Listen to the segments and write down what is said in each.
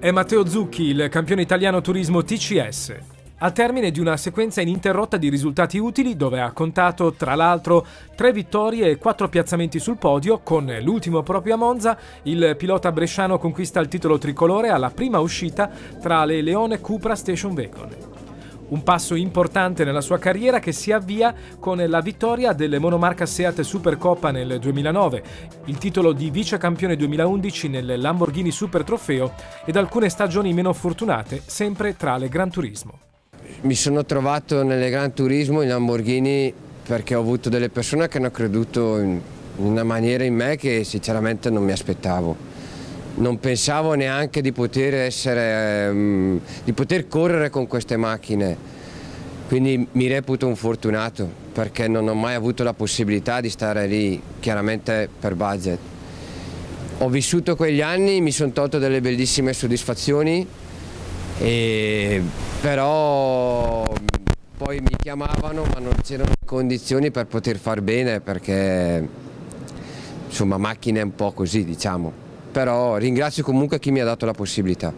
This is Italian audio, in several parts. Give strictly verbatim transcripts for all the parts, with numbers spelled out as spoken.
È Matteo Zucchi, il campione italiano turismo T C S. Al termine di una sequenza ininterrotta di risultati utili, dove ha contato tra l'altro tre vittorie e quattro piazzamenti sul podio, con l'ultimo proprio a Monza, il pilota bresciano conquista il titolo tricolore alla prima uscita tra le Leone Cupra Station Wagon. Un passo importante nella sua carriera che si avvia con la vittoria delle monomarca Seat Supercoppa nel duemilanove, il titolo di vice campione duemilaundici nel Lamborghini Super Trofeo ed alcune stagioni meno fortunate sempre tra le Gran Turismo. Mi sono trovato nelle Gran Turismo in Lamborghini perché ho avuto delle persone che hanno creduto in una maniera in me che sinceramente non mi aspettavo. Non pensavo neanche di poter essere, um, di poter correre con queste macchine, quindi mi reputo un fortunato perché non ho mai avuto la possibilità di stare lì, chiaramente per budget. Ho vissuto quegli anni, mi sono tolto delle bellissime soddisfazioni, e però poi mi chiamavano ma non c'erano condizioni per poter far bene perché insomma macchine un po' così, diciamo. Però ringrazio comunque chi mi ha dato la possibilità.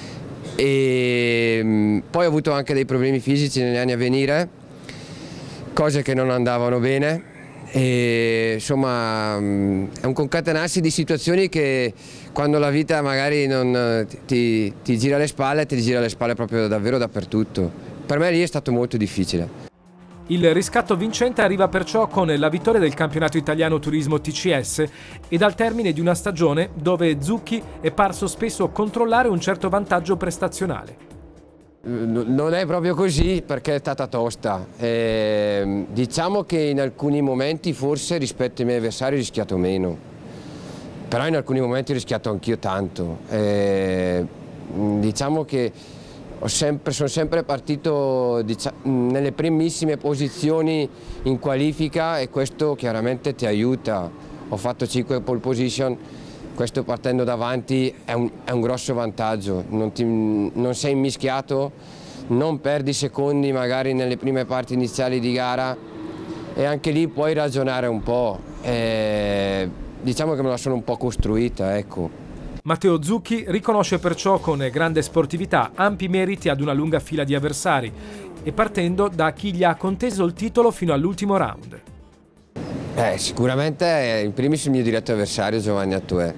E poi ho avuto anche dei problemi fisici negli anni a venire, cose che non andavano bene, e insomma è un concatenarsi di situazioni che quando la vita magari non ti, ti gira le spalle, ti gira le spalle proprio davvero dappertutto. Per me lì è stato molto difficile. Il riscatto vincente arriva perciò con la vittoria del campionato italiano turismo T C S ed al termine di una stagione dove Zucchi è parso spesso controllare un certo vantaggio prestazionale. Non è proprio così perché è stata tosta. Eh, diciamo che in alcuni momenti forse rispetto ai miei avversari ho rischiato meno, però in alcuni momenti ho rischiato anch'io tanto. Eh, diciamo che Ho sempre, sono sempre partito diciamo, nelle primissime posizioni in qualifica e questo chiaramente ti aiuta. Ho fatto cinque pole position, questo partendo davanti è un, è un grosso vantaggio, non, ti, non sei immischiato, non perdi secondi magari nelle prime parti iniziali di gara e anche lì puoi ragionare un po'. E, diciamo che me la sono un po' costruita, ecco. Matteo Zucchi riconosce perciò con grande sportività ampi meriti ad una lunga fila di avversari e partendo da chi gli ha conteso il titolo fino all'ultimo round. Eh, sicuramente in primis il mio diretto avversario Giovanni Attuè,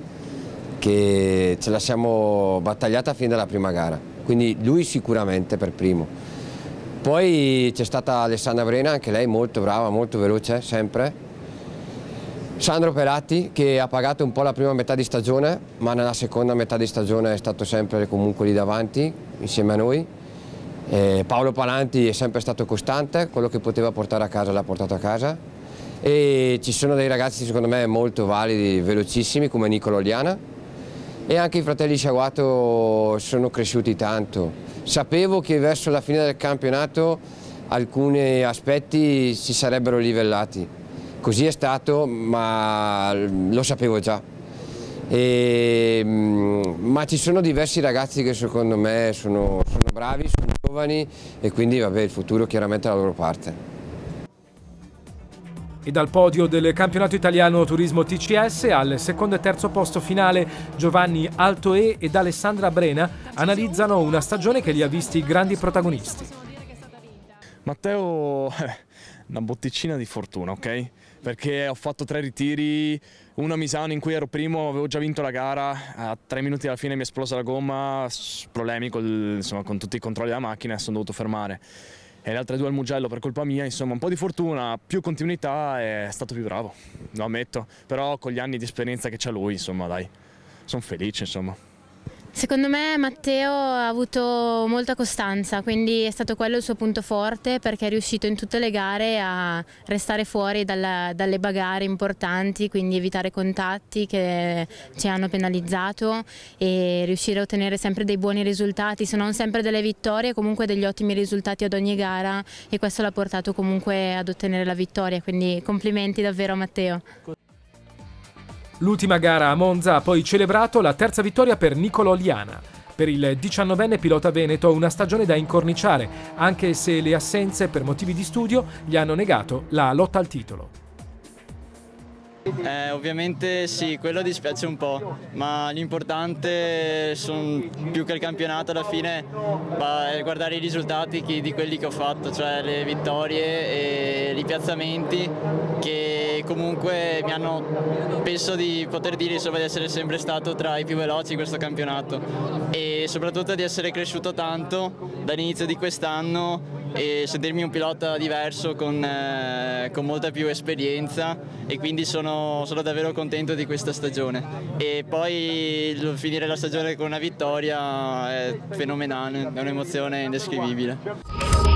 che ce la siamo battagliata fin dalla prima gara, quindi lui sicuramente per primo. Poi c'è stata Alessandra Brena, anche lei molto brava, molto veloce sempre. Sandro Peratti che ha pagato un po' la prima metà di stagione, ma nella seconda metà di stagione è stato sempre comunque lì davanti, insieme a noi. E Paolo Palanti è sempre stato costante, quello che poteva portare a casa l'ha portato a casa. E ci sono dei ragazzi secondo me molto validi, velocissimi come Nicolo Oliana. E anche i fratelli Sciaguato sono cresciuti tanto. Sapevo che verso la fine del campionato alcuni aspetti si sarebbero livellati. Così è stato, ma lo sapevo già. E, ma ci sono diversi ragazzi che secondo me sono, sono bravi, sono giovani e quindi vabbè, il futuro chiaramente è la loro parte. E dal podio del campionato italiano turismo T C S al secondo e terzo posto finale Giovanni Altoe ed Alessandra Brena analizzano una stagione che li ha visti grandi protagonisti. Matteo, una botticina di fortuna, ok? Perché ho fatto tre ritiri, uno a Misano in cui ero primo, avevo già vinto la gara, a tre minuti alla fine mi è esplosa la gomma, problemi col, insomma, con tutti i controlli della macchina e sono dovuto fermare. E le altre due al Mugello per colpa mia, insomma un po' di fortuna, più continuità e è stato più bravo, lo ammetto. Però con gli anni di esperienza che c'ha lui, insomma dai, sono felice insomma. Secondo me Matteo ha avuto molta costanza, quindi è stato quello il suo punto forte perché è riuscito in tutte le gare a restare fuori dalla, dalle bagarre importanti, quindi evitare contatti che ci hanno penalizzato e riuscire a ottenere sempre dei buoni risultati, se non sempre delle vittorie, comunque degli ottimi risultati ad ogni gara e questo l'ha portato comunque ad ottenere la vittoria, quindi complimenti davvero a Matteo. L'ultima gara a Monza ha poi celebrato la terza vittoria per Nicolo Oliana. Per il diciannovenne pilota veneto una stagione da incorniciare, anche se le assenze per motivi di studio gli hanno negato la lotta al titolo. Eh, ovviamente sì, quello dispiace un po', ma l'importante sono più che il campionato alla fine è guardare i risultati di quelli che ho fatto, cioè le vittorie e i piazzamenti che comunque mi hanno, penso di poter dire insomma, di essere sempre stato tra i più veloci in questo campionato e soprattutto di essere cresciuto tanto dall'inizio di quest'anno e sentirmi un pilota diverso con, eh, con molta più esperienza e quindi sono, sono davvero contento di questa stagione e poi finire la stagione con una vittoria è fenomenale, è un'emozione indescrivibile.